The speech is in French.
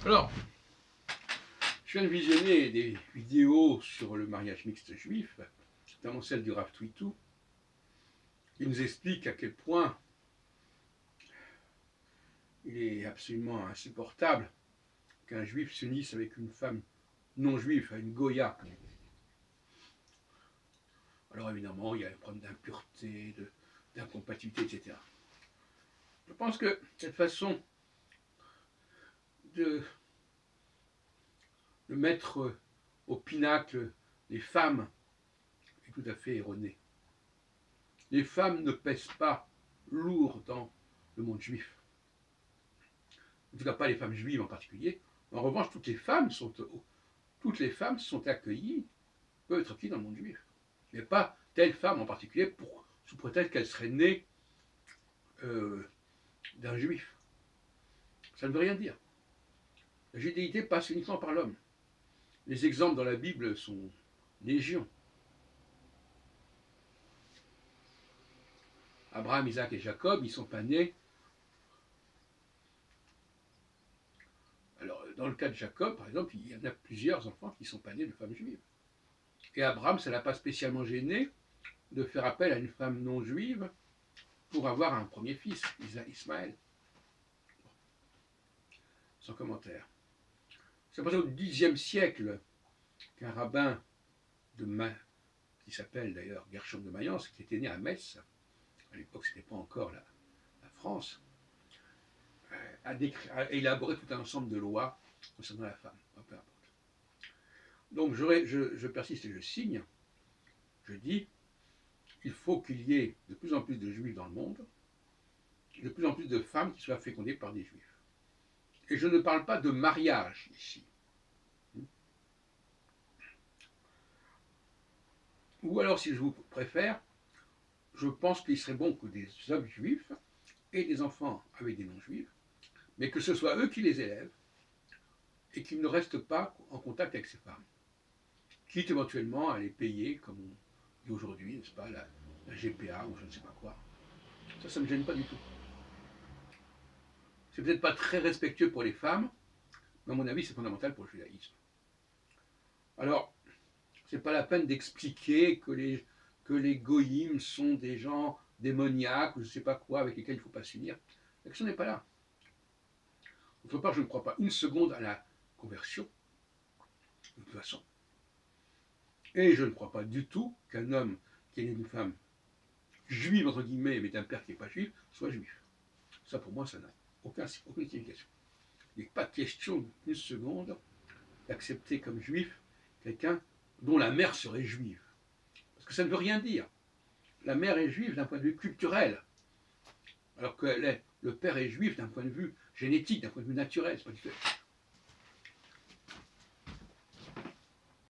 Alors, je viens de visionner des vidéos sur le mariage mixte juif, notamment celle du Rav Twitou, qui nous explique à quel point il est absolument insupportable qu'un juif s'unisse avec une femme non juive, une goya. Alors évidemment, il y a le problème d'impureté, d'incompatibilité, etc. Je pense que cette façon de mettre au pinacle les femmes est tout à fait erronée. Les femmes ne pèsent pas lourd dans le monde juif. En tout cas, pas les femmes juives en particulier. En revanche, toutes les femmes sont accueillies, peuvent être accueillies dans le monde juif. Mais pas telle femme en particulier sous prétexte qu'elle serait née d'un juif. Ça ne veut rien dire. La judéité passe uniquement par l'homme. Les exemples dans la Bible sont légion. Abraham, Isaac et Jacob, ils ne sont pas nés. Alors, dans le cas de Jacob, par exemple, il y en a plusieurs enfants qui ne sont pas nés de femmes juives. Et Abraham, ça ne l'a pas spécialement gêné de faire appel à une femme non juive pour avoir un premier fils, Ismaël. Sans commentaire. C'est à partir du Xe siècle qu'un rabbin qui s'appelle d'ailleurs Gershom de Mayence, qui était né à Metz, à l'époque ce n'était pas encore la France, a élaboré tout un ensemble de lois concernant la femme, peu importe. Donc je persiste et je signe, je dis, il faut qu'il y ait de plus en plus de juifs dans le monde, de plus en plus de femmes qui soient fécondées par des juifs. Et je ne parle pas de mariage ici. Ou alors, si je vous préfère, je pense qu'il serait bon que des hommes juifs aient des enfants avec des non-juifs, mais que ce soit eux qui les élèvent et qu'ils ne restent pas en contact avec ces femmes. Quitte éventuellement à les payer, comme on dit aujourd'hui, n'est-ce pas, la GPA ou je ne sais pas quoi. Ça ne me gêne pas du tout. C'est peut-être pas très respectueux pour les femmes, mais à mon avis, c'est fondamental pour le judaïsme. Alors, c'est pas la peine d'expliquer que les goïms sont des gens démoniaques ou je ne sais pas quoi avec lesquels il ne faut pas s'unir. La question n'est pas là. D'autre part, je ne crois pas une seconde à la conversion, de toute façon. Et je ne crois pas du tout qu'un homme qui est né d'une femme juive, entre guillemets, mais d'un père qui n'est pas juif, soit juif. Ça, pour moi, ça n'a aucune signification. Il n'est pas question d'une seconde d'accepter comme juif quelqu'un dont la mère serait juive. Parce que ça ne veut rien dire. La mère est juive d'un point de vue culturel, alors que le père est juif d'un point de vue génétique, d'un point de vue naturel.